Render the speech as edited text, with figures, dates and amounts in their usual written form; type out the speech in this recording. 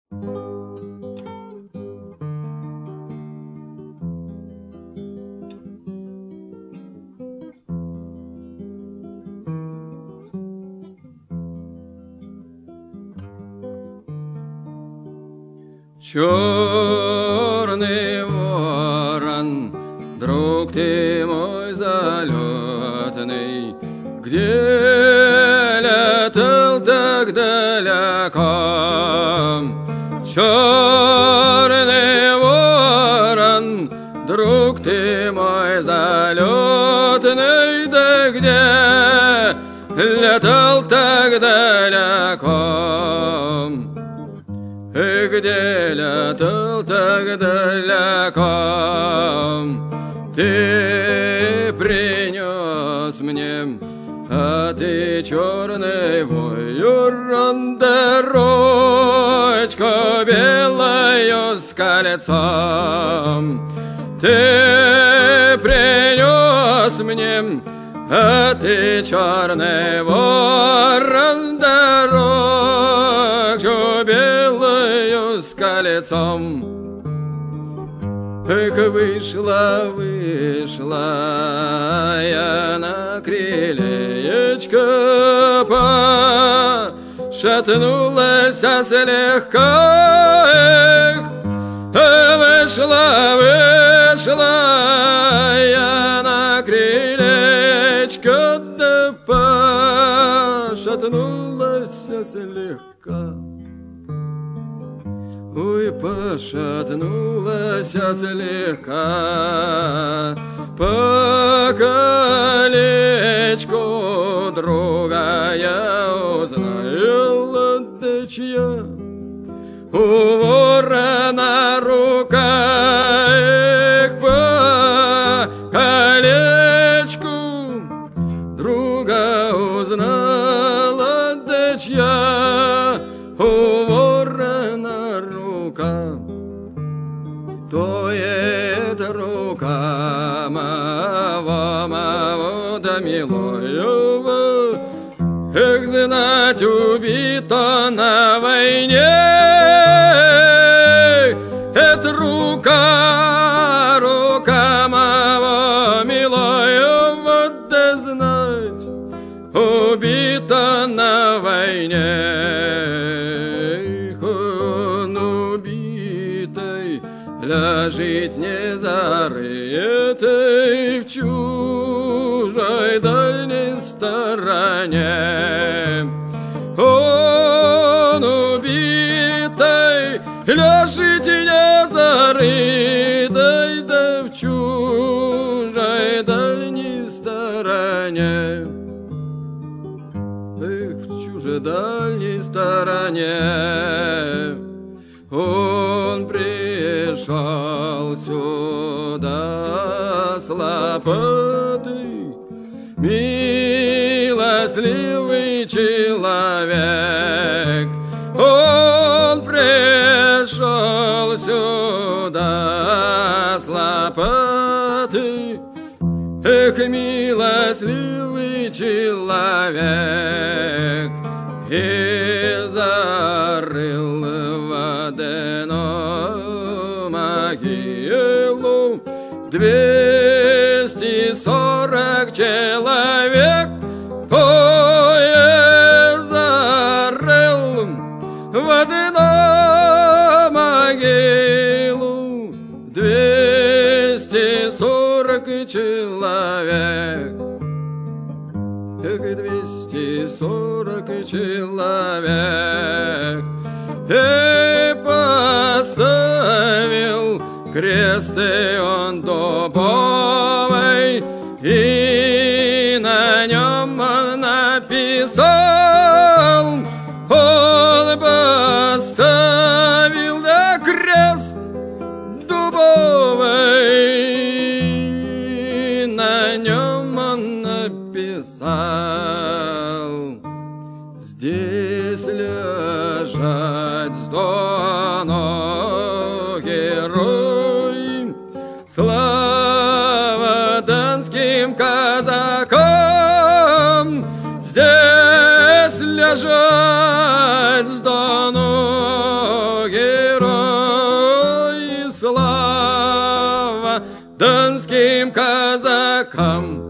Черный ворон, друг ты мой залетный, где летал так далеко? Черный ворон, друг ты мой залетный, да где летал так далеко? Где летал так далеко? Ты принес мне, а ты черный ворон, дорожку белую с кольцом. Ты принес мне, а ты черный ворон, дорожку белую с кольцом. Эх, вышла я на крылечко, пошатнулась слегка. Вышла я на крылечко, да пошатнулась слегка. Ой, пошатнулась слегка, по колечку друга я узнала, да чья у ворона рука. Эх, по колечку друга узнала, да чья у ворона рука. То это рука моего да милого, эх, знать, убита на войне. Это рука моего милого, да знать, убита на войне. Он убитый лежит не зарытой в чужой дальней стороне. Он убитый лежит не зарытой, да в чужой дальней стороне. Эх, в чужой дальней стороне. Он пришел сюда с лопатой, милостливый человек. Он пришел сюда с лопатой, эх, милостливый человек, и зарыл водяную могилу 240 человек. Ой, зарыл водяную могилу 240 человек. Эх, 240 человек. И поставил кресты он дубовый, и на нем он написал. Он поставил да крест дубовый, на нем он написал: здесь лежать сдано герой, слава донским казакам.